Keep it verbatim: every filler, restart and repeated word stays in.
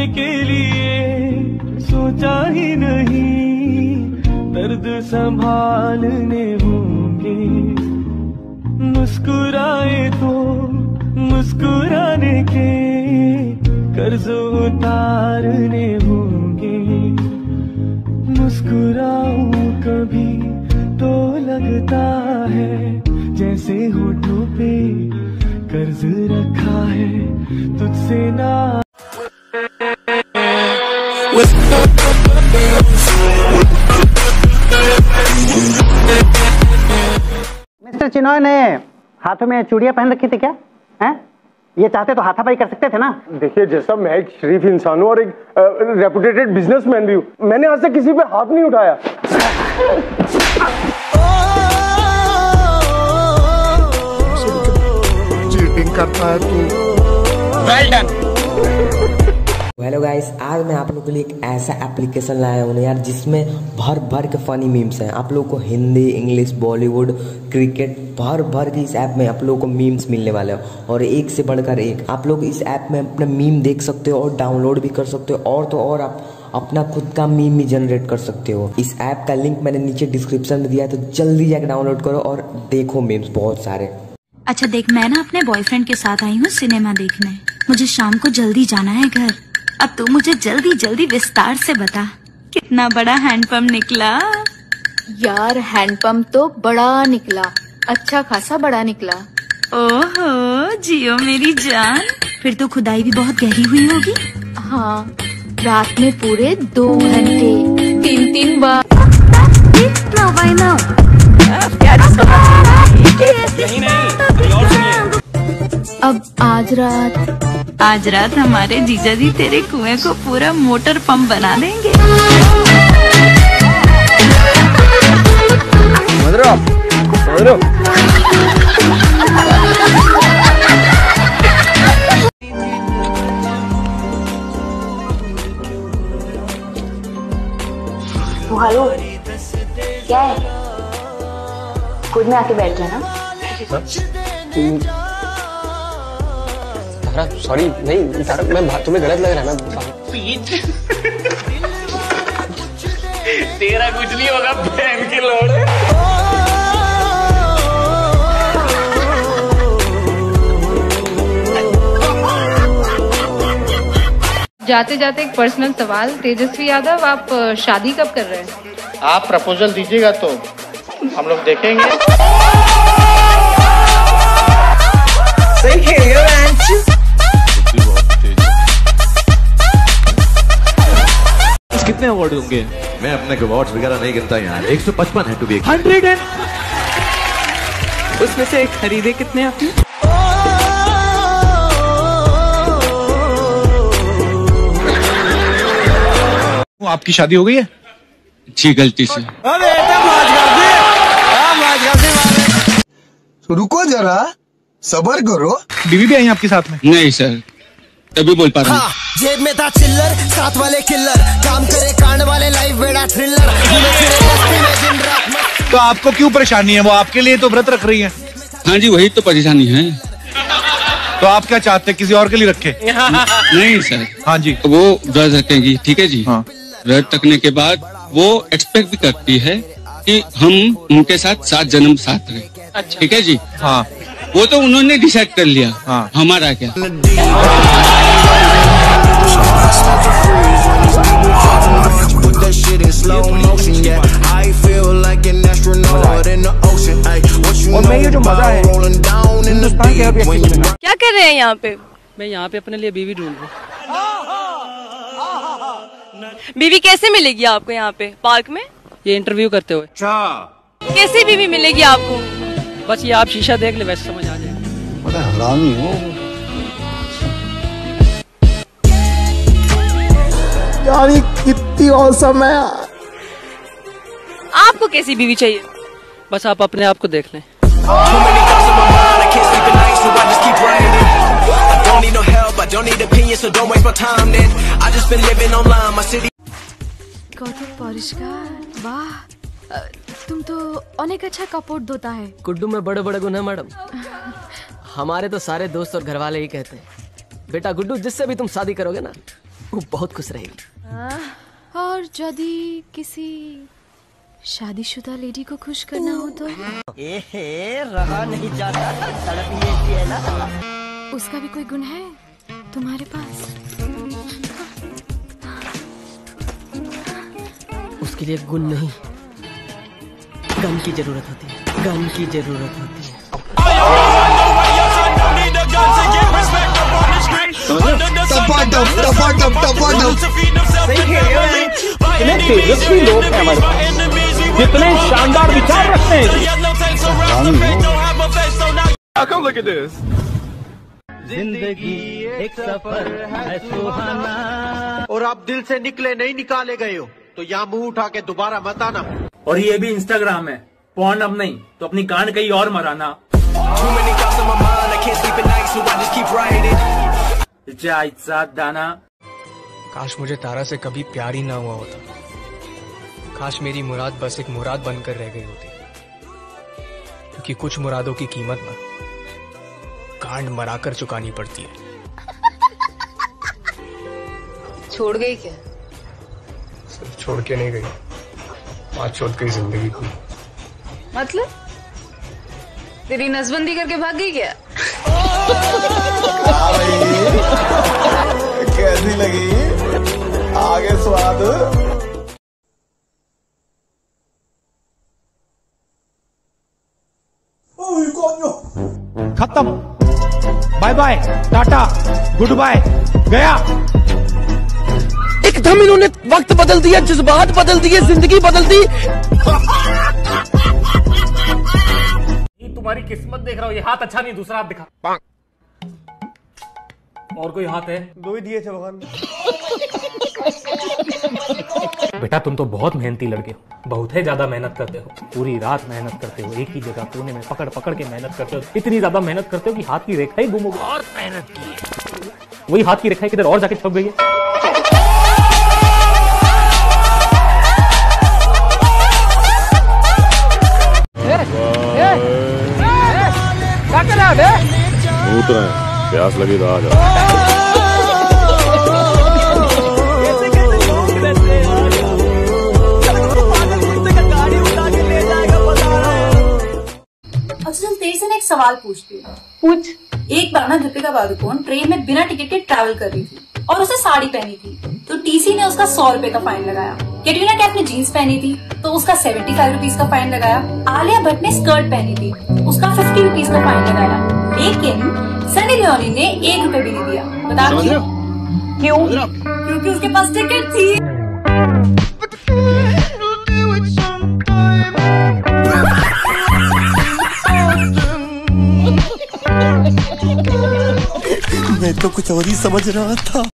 के लिए सोचा ही नहीं, दर्द संभालने होंगे। मुस्कुराए तो मुस्कुराने के कर्ज उतारने होंगे। मुस्कुराऊं कभी तो लगता है जैसे होठों पे कर्ज रखा है तुझसे ना। मिस्टर चिनॉय ने हाथों में चूड़ियां पहन रखी थी क्या? हैं? ये चाहते तो हाथापाई कर सकते थे ना। देखिए जैसा मैं एक शरीफ इंसान हूँ और एक रेपुटेटेड बिजनेसमैन भी हूँ, मैंने आज तक किसी पे हाथ नहीं उठाया। चीटिंग करता है तू। Well done. हेलो गाइस, आज मैं आप लोगों के लिए एक ऐसा एप्लीकेशन लाया हूँ यार जिसमें भर भर के फनी मीम्स हैं। आप लोगों को हिंदी, इंग्लिश, बॉलीवुड, क्रिकेट भर भर के इस ऐप में आप लोगों को मीम्स मिलने वाले हो और एक से बढ़कर एक। आप लोग इस ऐप में अपने मीम देख सकते हो और डाउनलोड भी कर सकते हो और तो और आप अपना खुद का मीम भी जनरेट कर सकते हो। इस ऐप का लिंक मैंने नीचे डिस्क्रिप्शन में दिया है, तो जल्दी जाकर डाउनलोड करो और देखो मीम्स बहुत सारे। अच्छा देख, मैं ना अपने बॉयफ्रेंड के साथ आई हूँ सिनेमा देखने। मुझे शाम को जल्दी जाना है घर। अब तू मुझे जल्दी जल्दी विस्तार से बता, कितना बड़ा हैंडपंप निकला? यार हैंडपंप तो बड़ा निकला, अच्छा खासा बड़ा निकला। ओहो जियो मेरी जान, फिर तो खुदाई भी बहुत गहरी हुई होगी। हाँ, रात में पूरे दो घंटे तीन तीन बार। अब आज रात आज रात हमारे जीजा जी तेरे कुएं को पूरा मोटर पंप बना देंगे। मदरो, मदरो। हेलो, क्या है? खुद में आके बैठ जाना। सॉरी नहीं तारा, मैं तुम्हें गलत लग रहा है ना। तेरा कुछ नहीं होगा बहन के लोड़े। जाते जाते एक पर्सनल सवाल, तेजस्वी यादव आप शादी कब कर रहे हैं? आप प्रपोजल दीजिएगा तो हम लोग देखेंगे। सही खेल गया कितने अवार्ड होंगे? मैं अपने अवार्ड वगैरह नहीं गिनता यार, एक सौ पचपन है टू बी हंड्रेड एंड उसमें से खरीदे कितने आपने? आपकी शादी हो गई है? जी गलती से। रुको जरा, सबर करो। बीवी भी आई आपके साथ में? नहीं सर, तभी बोल पा रहा हूँ। जेब में था चिल्लर, साथ वाले किल्लर, काम करे कांड वाले, लाइफ बेड़ा थ्रिलर। तो आपको क्यों परेशानी है? वो आपके लिए तो व्रत रख रही है। हाँ जी वही तो परेशानी है। तो आप क्या चाहते हैं, किसी और के लिए रखे? नहीं सर। हाँ जी, वो व्रत रखेंगी, ठीक है जी। हाँ। व्रत रखने के बाद वो एक्सपेक्ट भी करती है कि हम उनके साथ सात जन्म साथ रहे। अच्छा। ठीक है जी। हाँ। वो तो उन्होंने डिसाइड कर लिया। हाँ। हमारा क्या? और मैं ये जो मजा है हिंदुस्तान के हर व्यक्ति को। क्या कर रहे हैं यहाँ पे? मैं यहाँ पे अपने लिए बीवी ढूंढ रहा हूँ। बीवी कैसे मिलेगी आपको यहाँ पे पार्क में? ये इंटरव्यू करते हुए। कैसी बीवी मिलेगी आपको? बस ये आप शीशा देख ले वैसे समझ आ जाएगा। बड़ा हरामी हो यार, ये कितनी औसम है। आपको कैसी बीवी चाहिए? बस आप अपने आप को देख लें। वाह, तुम तो अनेक अच्छा कपड़ धोता है। गुड्डू में बड़े बड़े गुण है मैडम। हमारे तो सारे दोस्त और घर वाले ही कहते हैं, बेटा गुड्डू जिससे भी तुम शादी करोगे ना वो बहुत खुश रहेगी। और यदि किसी शादीशुदा लेडी को खुश करना हो तो एहे, रहा नहीं जाता, तड़प ये की है ना। उसका भी कोई गुण है तुम्हारे पास? उसके लिए गुण नहीं, गन की जरूरत होती है, गन की जरूरत होती है। तेजस्वी लोग हैं हमारे पास, कितने शानदार विचार रखते हैं। जिंदगी एक सफर है सुहाना, और आप दिल से निकले नहीं निकाले गए हो तो यहाँ मुंह उठा के दोबारा मत आना। और ये भी इंस्टाग्राम है, पॉर्न अब नहीं तो अपनी कान कहीं और मराना। दाना। काश मुझे तारा से कभी प्यार ही ना हुआ होता, काश मेरी मुराद बस एक मुराद बनकर रह गई होती, क्योंकि कुछ मुरादों की कीमत ना कांड मराकर चुकानी पड़ती है। छोड़ गई क्या? सिर्फ छोड़ के नहीं गई, आज छोड़ गई जिंदगी को। मतलब तेरी नसबंदी करके भाग गई क्या? कैसी लगी आगे स्वाद? खत्म, bye bye, ta ta, good bye, गया। एकदम इन्होंने वक्त बदल दिया, जज्बात बदल दिए, जिंदगी बदल दी। तुम्हारी किस्मत देख रहा हूँ, ये हाथ अच्छा नहीं, दूसरा हाथ दिखा। और कोई हाथ है? दो ही दिए थे भगवान। बेटा तुम तो बहुत मेहनती लड़के हो, बहुत ही ज्यादा मेहनत करते हो, पूरी रात मेहनत करते हो, एक ही जगह कोने में पकड़ पकड़ के मेहनत करते हो, इतनी ज्यादा मेहनत करते हो कि हाथ की रेखा ही गुम हो गई। और मेहनत की वही हाथ की रेखा किधर और जाके छप गई है। प्यास लगी तो आ जाओ। चल तेरे से ना एक सवाल पूछती हूँ। पूछ। एक बार ना दीपिका पादुकोण ट्रेन में बिना टिकट के ट्रैवल कर रही थी और उसे साड़ी पहनी थी, तो टीसी ने उसका सौ रुपए का फाइन लगाया। कैटरीना कैफ ने जीन्स पहनी थी तो उसका सेवेंटी फाइव रुपीज का फाइन लगाया। आलिया भट्ट ने स्कर्ट पहनी थी, उसका फिफ्टी रुपीज का फाइन लगाया। लेकिन सनी लियोनी ने एक रुपए भी नहीं दिया। बता क्यों? क्यों? क्योंकि उसके पास टिकट थी। मैं तो कुछ और ही समझ रहा था।